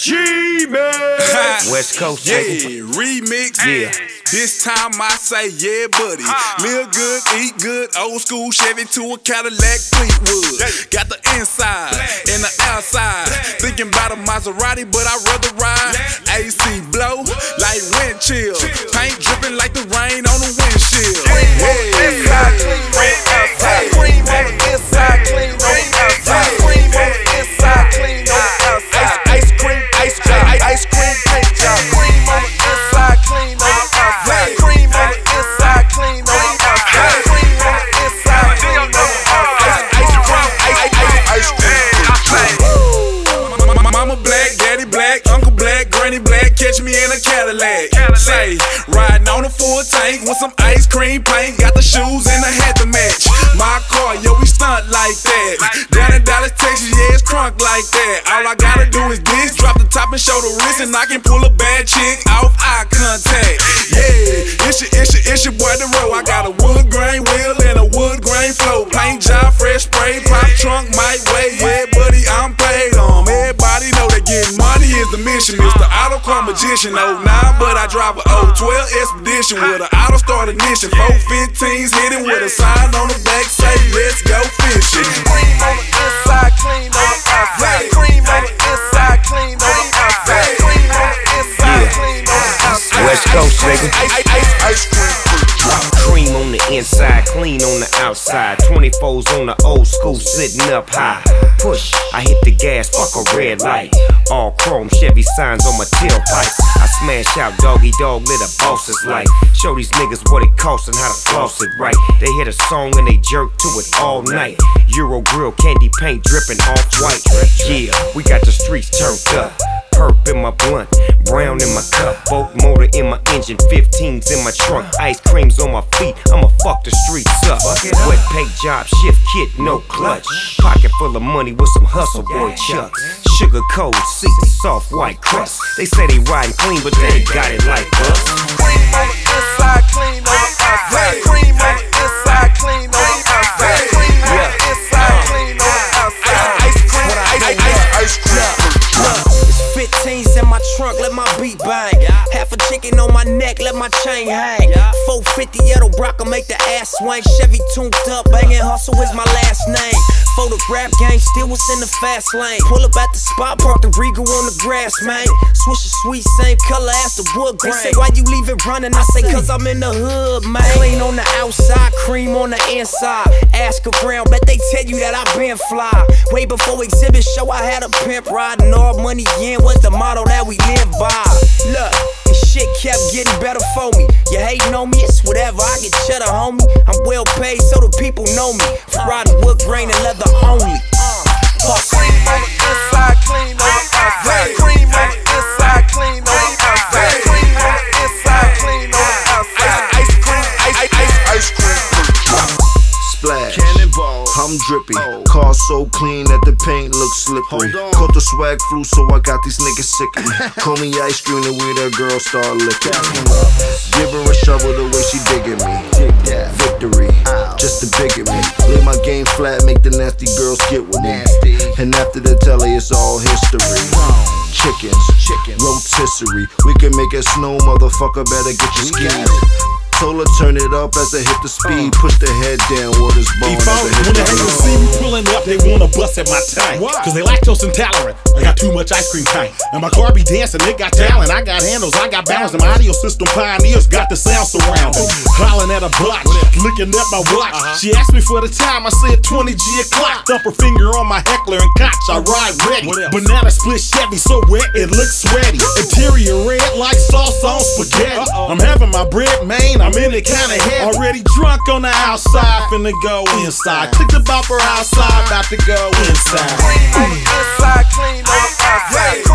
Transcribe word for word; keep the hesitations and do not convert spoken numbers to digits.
G-Man. West Coast, yeah, nigga. remix. Yeah. This time I say, yeah, buddy. Live good, eat good, old school Chevy to a Cadillac Fleetwood. Got the inside and the outside. Thinking about a Maserati, but I'd rather ride. A C blow like wind chill. Paint dripping like the rain on the windshield. Cream on the inside, clean on the outside. Cream on the inside, clean on the outside. Cream on the inside, clean on the outside. Ice cream, ice cream, ice cream paint job. Cream on the inside, clean on the outside. Cream on the inside, clean on the outside. Cream on the inside, clean on the outside. Ice cream, ice cream, ice cream. Mama black, daddy black, uncle black, granny black. Catch me in a Cadillac. Say, riding on a full tank with some ice cream paint. Got the shoes and a hat to match. My car, yo, we stunt like that. Down in Dallas, Texas, yeah, it's crunk like that. All I gotta do is this, drop the top and show the wrist, and I can pull a bad chick off eye contact. Yeah, it's your, it's your, it's your boy The Row. I got a wood grain wheel and a wood grain flow. Paint job, fresh spray, pop trunk, might weigh. Yeah, buddy, I'm paid on. Everybody know that getting money is the mission. It's the auto car magician. oh nine, but I drive a oh twelve Expedition with an auto start ignition. four fifteens hitting with a sign on the back say, let's go fishing. Cream on the inside, clean on the outside. Cream on the inside, clean on the outside. Cream on the inside, clean on the outside. West Coast, nigga. Ice cream. Cream on the inside, clean on the outside. twenty-fours on the old school, sitting up high. Push, I hit the gas, fuck a red light. All chrome Chevy signs on my tailpipe. I smash out doggy dog, lit a boss's life. Show these niggas what it costs and how to floss it right. They hit a song and they jerk to it all night. Euro grill, candy paint dripping off white. Yeah, we got the streets turned up. Perp in my blunt, brown in my cup, boat motor in my engine, fifteens in my trunk, ice creams on my feet, I'ma fuck the streets up. Wet paint job, shift kit, no clutch. Pocket full of money with some hustle boy chucks. Sugar cold seats, soft white crust. They say they riding clean, but they ain't got it like us. Cream on the inside, clean on the outside. Cream on the inside, clean on the outside. Cream on the inside, clean on the outside. Ice cream, ice cream. fifteens in my trunk, let my beat bang. Half a chicken on my neck, let my chain hang. four fifty Edo Brock, make the ass swing. Chevy tuned up, banging hustle is my last name. Photograph gang, still was in the fast lane. Pull up at the spot, park the Regal on the grass, man. Swish a sweet, same color as the wood grain. They say, why you leave it running? I say, cause I'm in the hood, man. Clean on the outside, cream on the inside. Ask around, bet they tell you that I been fly. Way before exhibit show, I had a pimp riding all money in. Was the motto that we live by. Look, this shit kept getting better for me. You hating on me, it's whatever, I get cheddar, homie. I'm well paid so the people know me. For riding wood grain and leather only. Cream on the inside, clean on the outside. Cream on the inside, clean on the outside. Cream on the inside, clean on the outside. Ice cream, ice, ice, ice cream. Splash, cannonball, I'm drippy. Oh. Car so clean that the paint looks slippery. Caught the swag flu, so I got these niggas sickin'. Call me ice cream the way that girl start licking. Give her a shovel the way she digging me. Victory, just to bigot me. Lay my game flat, make the nasty girls get with me. And after the telly, it's all history. Chickens, chicken, rotisserie. We can make it snow, motherfucker. Better get your skis. Told her turn it up as I hit the speed. Push the head down, water's blowing as I hit when the they road. see me pulling up, they wanna bust at my tank. Cause they lactose intolerant, I got too much ice cream tank. And my car be dancing, it got talent. I got handles, I got balance. And my audio system pioneers got the sound surrounding. Hollering at a block, looking at my watch. She asked me for the time, I said twenty G o'clock. Thump her finger on my heckler and Koch, I ride ready. Banana split Chevy so wet it looks sweaty. Interior red like sauce on spaghetti. I'm having my bread, man, I'm in it kinda heavy. Already drunk on the outside, finna go inside. Click the bumper outside, about to go inside. Cream on the inside, clean on the outside.